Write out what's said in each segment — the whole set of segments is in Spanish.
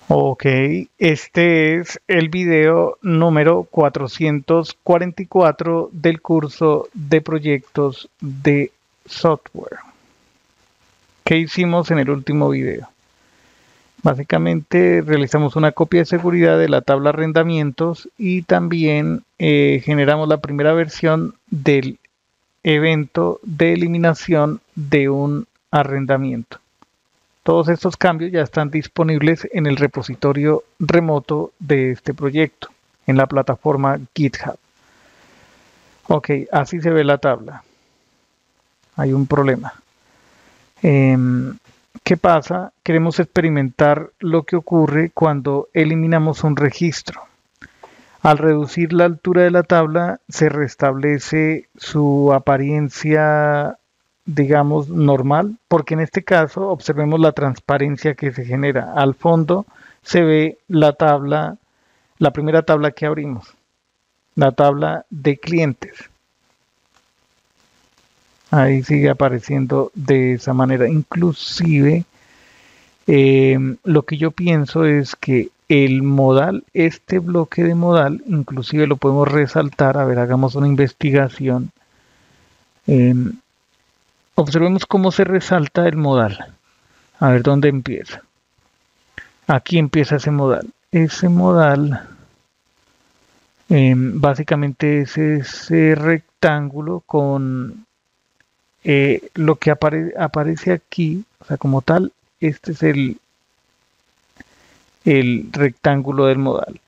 Ok, este es el video número 444 del curso de proyectos de software. ¿Qué hicimos en el último video? Básicamente realizamos una copia de seguridad de la tabla arrendamientos y también generamos la primera versión del evento de eliminación de un arrendamiento. Todos estos cambios ya están disponibles en el repositorio remoto de este proyecto, en la plataforma GitHub. Ok, así se ve la tabla. Hay un problema. ¿Qué pasa? Queremos experimentar lo que ocurre cuando eliminamos un registro. Al reducir la altura de la tabla, se restablece su apariencia, digamos, normal, porque en este caso observemos la transparencia que se genera. Al fondo se ve la tabla, la primera tabla que abrimos, la tabla de clientes. Ahí sigue apareciendo de esa manera. Inclusive, lo que yo pienso es que el modal, este bloque de modal, inclusive lo podemos resaltar. A ver, hagamos una investigación. Eh, Observemos cómo se resalta el modal. A ver dónde empieza. Aquí empieza ese modal. Ese modal básicamente es ese rectángulo con lo que aparece aquí, o sea, como tal, este es el rectángulo del modal.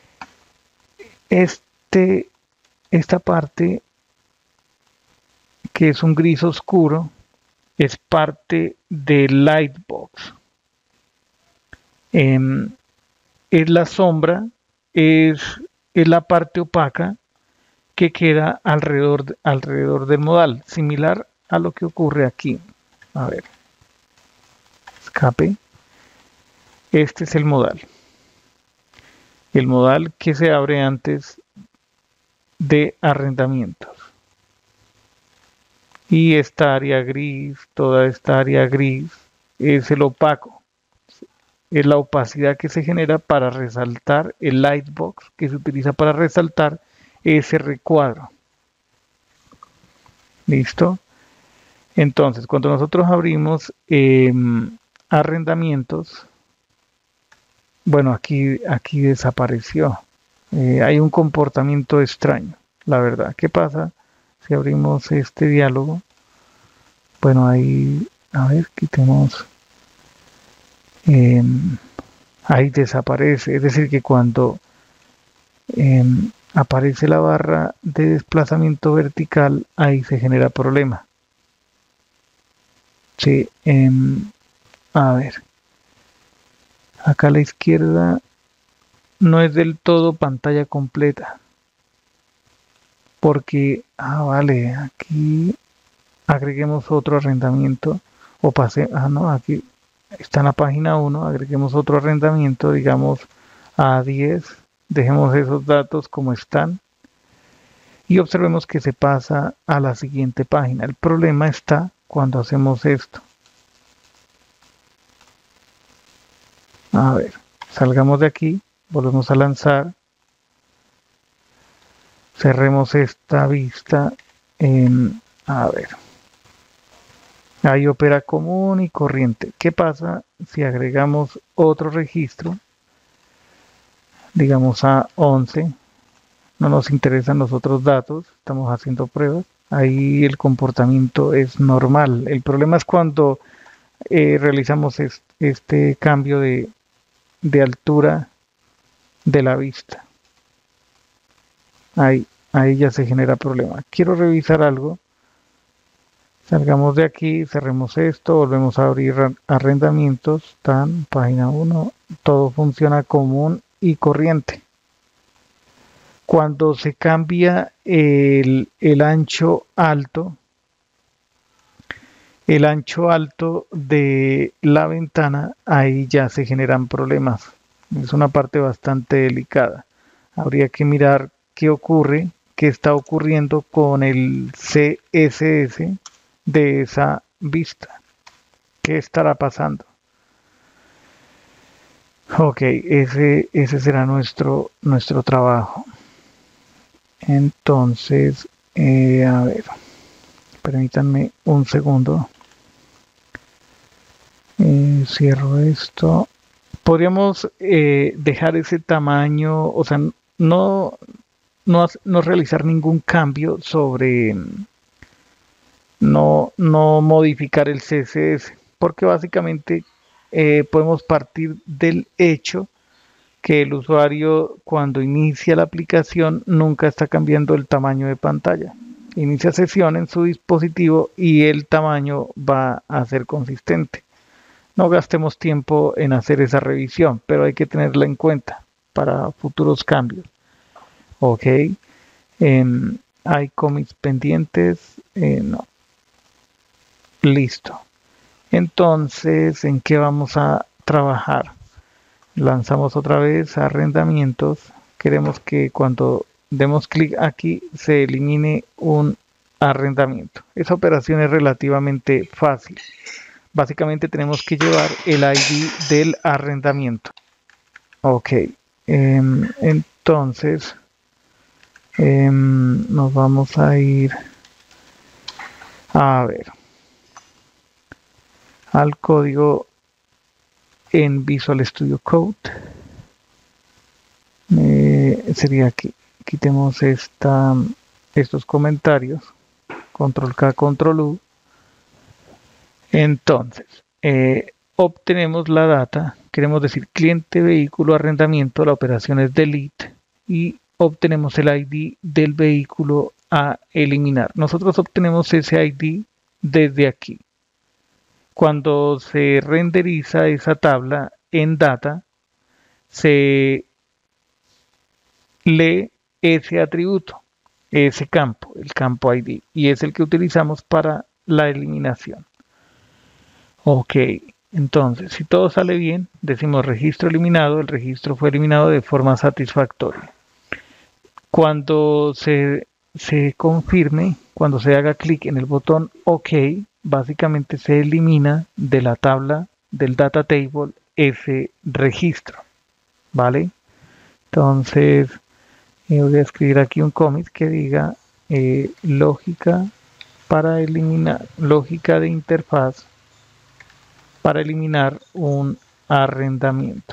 Esta parte, que es un gris oscuro, es parte del Lightbox. Es la sombra, es, es la parte opaca que queda alrededor del modal, similar a lo que ocurre aquí. A ver, escape. Este es el modal que se abre antes de arrendamientos. Y esta área gris, toda esta área gris, es el opaco. Es la opacidad que se genera para resaltar el lightbox, que se utiliza para resaltar ese recuadro. ¿Listo? Entonces, cuando nosotros abrimos arrendamientos, bueno, aquí desapareció. Hay un comportamiento extraño, la verdad. ¿Qué pasa si abrimos este diálogo? Bueno, ahí, a ver, quitemos. Eh, Ahí desaparece. Es decir, que cuando aparece la barra de desplazamiento vertical, ahí se genera problema. Sí, a ver, acá a la izquierda no es del todo pantalla completa, porque, vale, aquí agreguemos otro arrendamiento, o pase, no, aquí está en la página 1, agreguemos otro arrendamiento, digamos a 10, dejemos esos datos como están y observemos que se pasa a la siguiente página. El problema está cuando hacemos esto. A ver, salgamos de aquí, volvemos a lanzar, cerremos esta vista a ver, hay opera común y corriente. ¿Qué pasa si agregamos otro registro? Digamos a 11, no nos interesan los otros datos, estamos haciendo pruebas, ahí el comportamiento es normal. El problema es cuando realizamos este cambio de altura de la vista. Ahí ya se genera problema. Quiero revisar algo. Salgamos de aquí, cerremos esto, volvemos a abrir arrendamientos, tan, página 1, todo funciona común y corriente. Cuando se cambia el ancho alto de la ventana, ahí ya se generan problemas. Es una parte bastante delicada. Habría que mirar qué ocurre, qué está ocurriendo con el CSS de esa vista. ¿Qué estará pasando? Ok, ese será nuestro trabajo. Entonces, a ver, permítanme un segundo. Cierro esto. Podríamos dejar ese tamaño, o sea, no, no realizar ningún cambio sobre, no modificar el CSS, porque básicamente podemos partir del hecho que el usuario cuando inicia la aplicación nunca está cambiando el tamaño de pantalla. Inicia sesión en su dispositivo y el tamaño va a ser consistente. No gastemos tiempo en hacer esa revisión, pero hay que tenerla en cuenta para futuros cambios. Ok. Hay cómics pendientes. No. Listo. Entonces, ¿en qué vamos a trabajar? Lanzamos otra vez arrendamientos. Queremos que cuando demos clic aquí se elimine un arrendamiento. Esa operación es relativamente fácil. Básicamente tenemos que llevar el ID del arrendamiento. Ok. Entonces, nos vamos a ir a ver al código en Visual Studio Code. Sería aquí. Quitemos estos comentarios. Control K, Control U. Entonces, obtenemos la data. Queremos decir cliente, vehículo, arrendamiento. La operación es delete. Y obtenemos el ID del vehículo a eliminar. Nosotros obtenemos ese ID desde aquí. Cuando se renderiza esa tabla en data, se lee ese atributo, ese campo, el campo ID, y es el que utilizamos para la eliminación. Ok, entonces, si todo sale bien, decimos registro eliminado, el registro fue eliminado de forma satisfactoria. Cuando se confirme, cuando se haga clic en el botón OK, básicamente se elimina de la tabla del data table ese registro, ¿vale? Entonces, voy a escribir aquí un commit que diga lógica para eliminar, lógica de interfaz para eliminar un arrendamiento.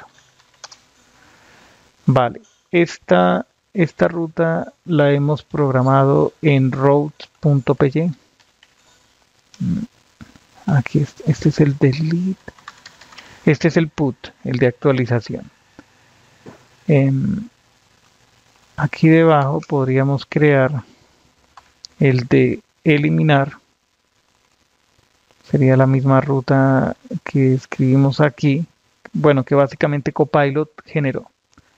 Vale, esta ruta la hemos programado en routes.py. Aquí este es el delete. Este es el put, el de actualización. Aquí debajo podríamos crear el de eliminar. Sería la misma ruta que escribimos aquí. Bueno, que básicamente Copilot generó.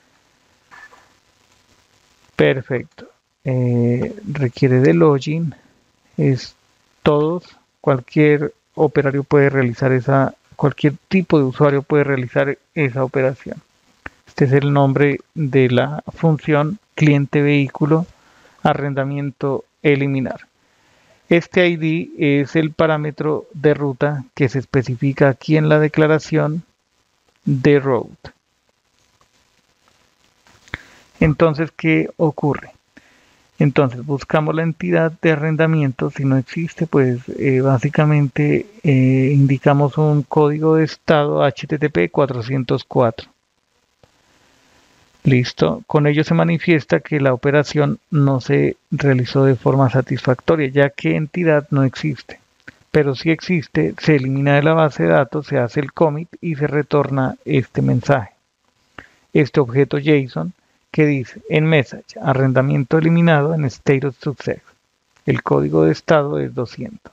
Perfecto. Requiere de login. Es todos. Cualquier operario puede realizar cualquier tipo de usuario puede realizar esa operación. Este es el nombre de la función cliente vehículo arrendamiento eliminar. Este ID es el parámetro de ruta que se especifica aquí en la declaración de route. Entonces, ¿qué ocurre? Entonces, buscamos la entidad de arrendamiento. Si no existe, pues básicamente indicamos un código de estado HTTP 404. Listo. Con ello se manifiesta que la operación no se realizó de forma satisfactoria, ya que entidad no existe. Pero si existe, se elimina de la base de datos, se hace el commit y se retorna este mensaje. Este objeto JSON que dice en message arrendamiento eliminado en state of success. El código de estado es 200.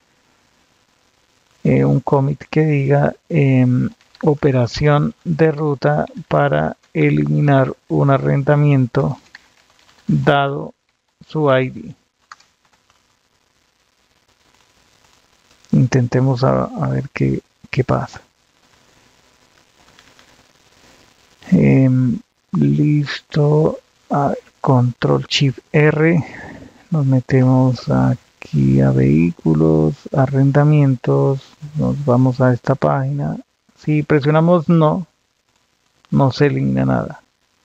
Un commit que diga operación de ruta para eliminar un arrendamiento dado su ID. Intentemos a ver qué pasa. Listo. A ver, control shift R. Nos metemos aquí a vehículos, arrendamientos. Nos vamos a esta página. Si presionamos no, no se elimina nada.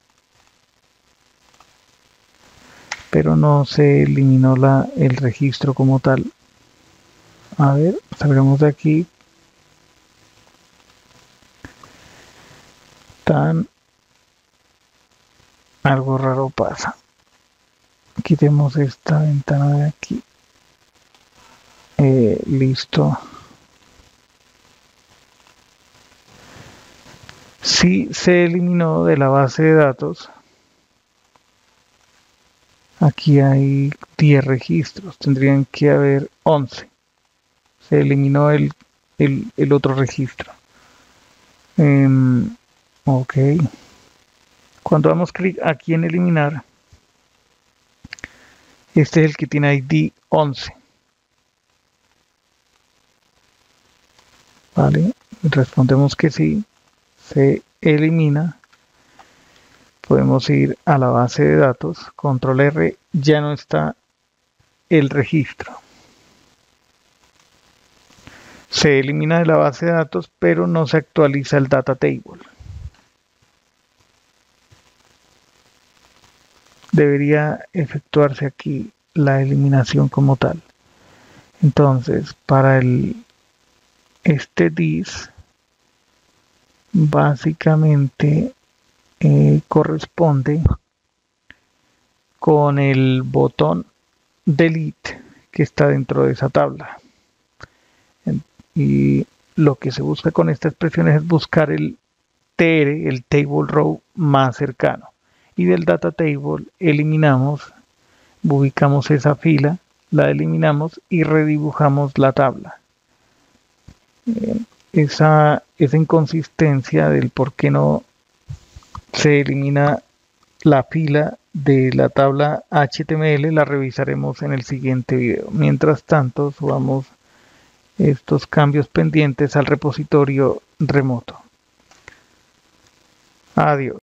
Pero no se eliminó el registro como tal. A ver, salgamos de aquí. Algo raro pasa. Quitemos esta ventana de aquí. Listo. Si se eliminó de la base de datos. Aquí hay 10 registros. Tendrían que haber 11. Se eliminó el otro registro. Ok. Cuando damos clic aquí en eliminar, este es el que tiene ID 11. Vale, respondemos que sí, se elimina. Podemos ir a la base de datos, control R, ya no está el registro. Se elimina de la base de datos, pero no se actualiza el data table. Debería efectuarse aquí la eliminación como tal. Entonces, para este dis, básicamente corresponde con el botón delete que está dentro de esa tabla. Y lo que se busca con esta expresión es buscar el TR, el table row más cercano. Y del data table eliminamos, ubicamos esa fila, la eliminamos y redibujamos la tabla. Esa inconsistencia del por qué no se elimina la fila de la tabla HTML la revisaremos en el siguiente video. Mientras tanto, subamos estos cambios pendientes al repositorio remoto. Adiós.